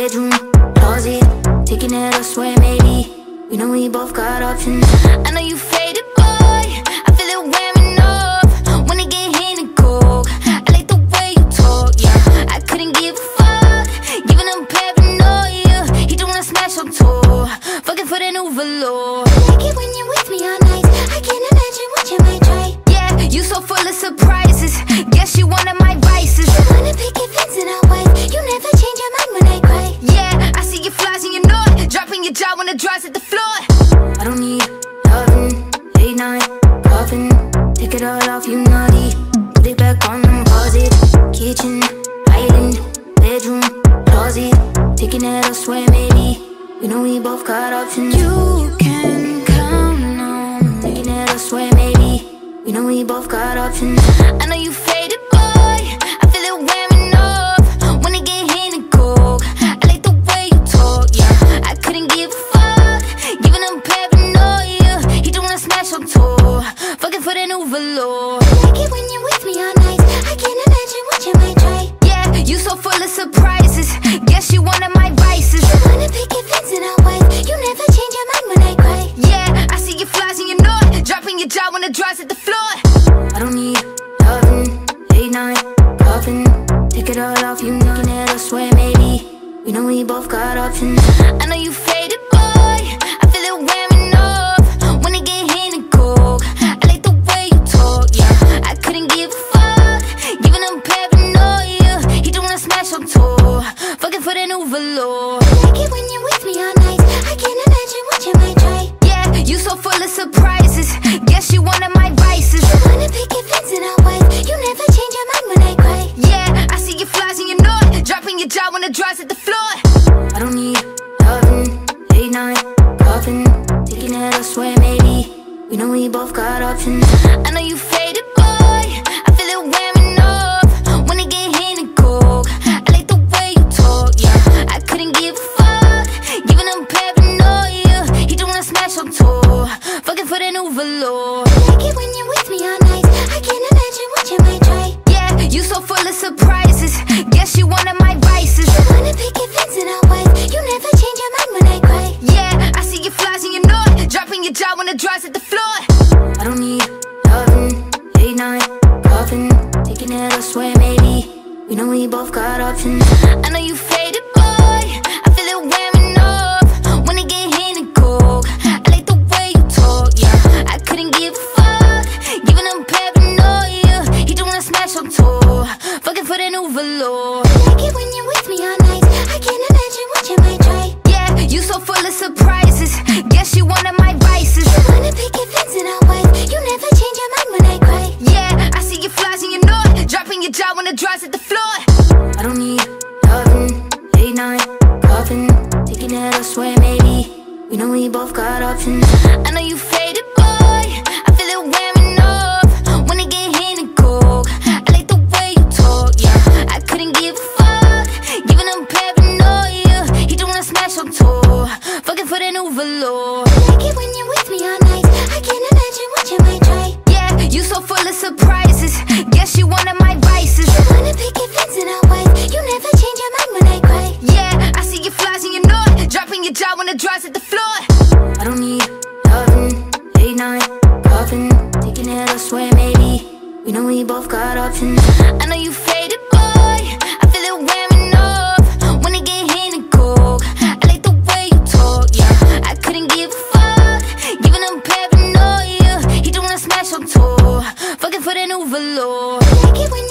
bedroom, closet, taking it elsewhere maybe. We know we both got options. I know you faded, boy, I feel it wearing off when it get hit and cold. I like the way you talk, yeah, I couldn't give a fuck, giving them paranoia. He don't wanna smash on tour, fucking for the new velour. I like it when you're with me all night, I can't imagine what you might try. Yeah, you so full of surprises, guess you one of my vices. You wanna pick your fence and I'll wipe, you never change your mind when I cry. Yeah, I see your flaws and you know it, dropping your jaw when the draw's at the floor. I don't need loving, late night, coughing, take it all off, you naughty. Put it back on and pause it. Kitchen, island, bedroom, closet, taking it elsewhere maybe. We know we both got options. You can count on taking it elsewhere maybe. We know we both got options. I know you faded, boy, I feel it wearing off when it get hit and cold. I like the way you talk, yeah, I couldn't give a fuck, giving them paranoia. He don't wanna smash on tour, fucking for the new velour. I like it when you're with me all night, I can't imagine what you might try. Yeah, you so full of surprises, guess you one of my vices. You wanna pick your fence and I'll wipe, you never change your mind when I cry. Yeah, I see your flaws and you know it, dropping your jaw when the draw's at the floor. I don't need loving, late night, coughing, take it all off, you knocking it elsewhere maybe. We know we both got options. I know you faded, boy, I feel it wearing off when it get hit and cold. I like the way you talk, yeah, I couldn't give a fuck, giving them paranoia. He don't wanna smash on tour, fucking for the new velour. I like it when you're with me all night, I can't imagine what you might try. Yeah, you so full of surprises, guess you one of my vices. You wanna pick your fence and I'll wipe, you never change your mind when I cry. Yeah, I see your flaws and you know it, dropping your jaw when the draw's at the floor. I don't need loving, late night, coughing, taking it elsewhere maybe. We know we both got options. I know you faded, boy, I feel it wearing off when it get hit and cold. I like the way you talk, yeah, I couldn't give a fuck, giving them paranoia. He don't wanna smash on tour, fucking for the new velour. I like it when you're with me all night, I can't imagine what you might try. Yeah, you so full of surprises, guess you one of my vices. You wanna pick your fence and I'll wipe, you never change your mind when I cry. Yeah, I see your flaws and you know it, dropping your jaw when the draw's at the floor. I don't need loving, late night, coughing, taking it elsewhere maybe. We know we both got options. I know you faded, boy, I feel it wearing off when it get hit and cold. I like the way you talk, yeah, I couldn't give a fuck, giving them paranoia. He don't wanna smash on tour, fucking for the new velour. I like it when you're with me all night, I can't imagine what you might try. Yeah, you so full of surprises, guess you one of my vices. You wanna pick your fence and I'll wipe, you never change your mind when I cry. Yeah, I see your flaws and you know it, dropping your jaw when the draw's at the floor. I don't need loving, late night, coughing, taking it elsewhere maybe. We know we both got options. I know you faded, boy, I feel it wearing off when it get hit and cold. I like the way you talk, yeah, I couldn't give a fuck, giving them paranoia. He don't wanna smash on tour, fucking for the new velour. I like it when you're with me all night, I can't imagine what you might try. Yeah, you so full of surprises, guess you one of my vices. You wanna pick your fence and I'll wipe, you never change your mind when I cry. Yeah, I see your flaws and you know it, dropping your jaw when the draw's at the floor. I don't need loving, late night, coughing, taking it elsewhere maybe. We know we both got options. I know you faded, boy, I feel it wearing off when it get hit and cold. I like the way you talk, yeah, I couldn't give a fuck, giving them paranoia. He don't wanna smash on tour, fucking for the new velour. I like it when